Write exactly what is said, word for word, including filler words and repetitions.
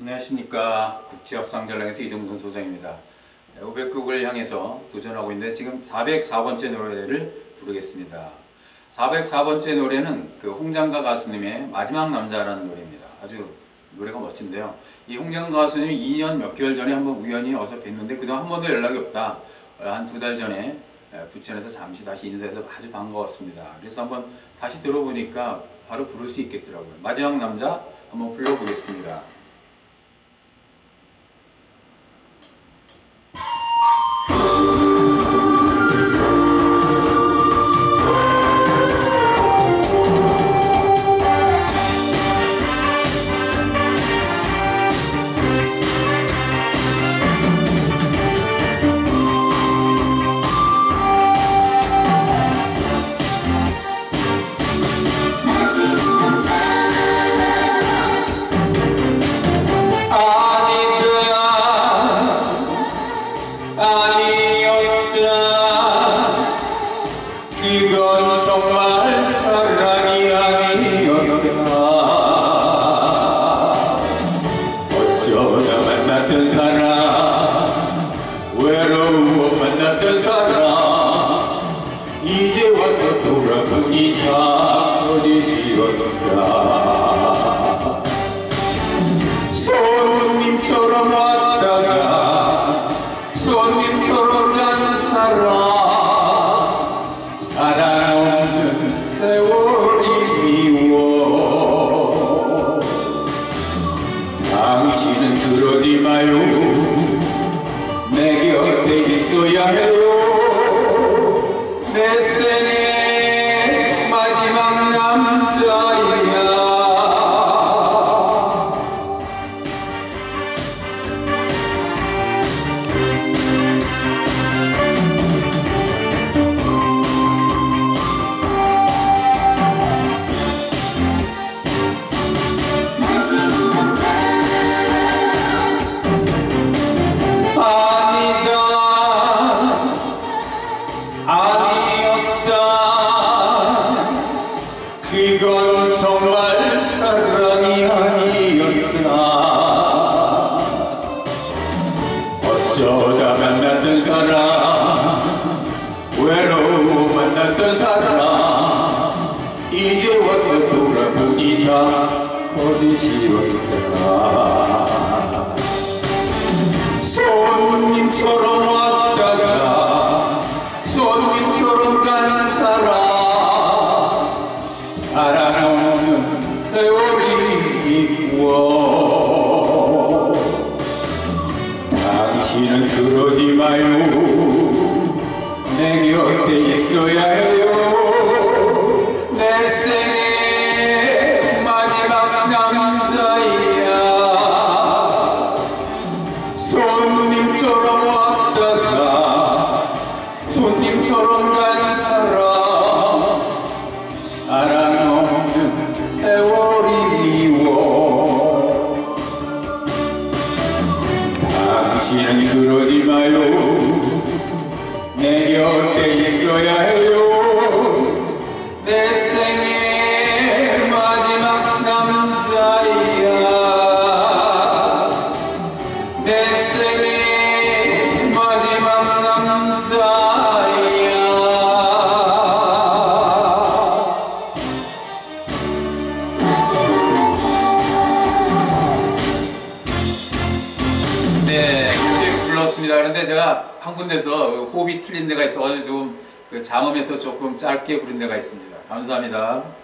안녕하십니까. 국제협상전랑에서 이동근 소장입니다. 오백 곡을 향해서 도전하고 있는데 지금 사백사 번째 노래를 부르겠습니다. 사백사 번째 노래는 그 홍장가 가수님의 마지막 남자라는 노래입니다. 아주 노래가 멋진데요. 이 홍장가 가수님이 이 년 몇 개월 전에 한번 우연히 어서 뵀는데 그동안 한 번도 연락이 없다. 한 두 달 전에 부천에서 잠시 다시 인사해서 아주 반가웠습니다. 그래서 한번 다시 들어보니까 바로 부를 수 있겠더라고요. 마지막 남자 한번 불러보겠습니다. 이건 정말 사랑이 아니었다. 어쩌다 만났던 사람, 외로워 만났던 사람, 이제 와서 돌아보니까 어디지었는가. 손님처럼 왔다가 손님처럼 간 사람, 사랑 없는 세월이 미워. 당신은 그러지 마요. 내 곁에 있어야 해요. 내 생의 마지막 남자야. 이건 정말 사랑이 아니었다. 어쩌다 만났던 사람, 외로워 만났던 사람, 이제 와서 돌아보니까 거짓이었다. 손님처럼 왔다가 손님처럼 간 사람, 사랑 없는 세월이 미워. 당신은 그러지 마요. 내 곁에 있어야 해요. 내 생의 마지막 남자야. 손님처럼 왔다가 손님처럼 간 사람, 사랑 없는 세월이 미워. 당신은 그러지 마요. 내 곁에 있어야 해요. 내 생의 마지막 남자야. 내 생의 마지막 남자야. 네, 이렇게 불렀습니다. 그런데 제가 한 군데서 호흡이 틀린 데가 있어가지고 좀 그 잠음에서 조금 짧게 부른 데가 있습니다. 감사합니다.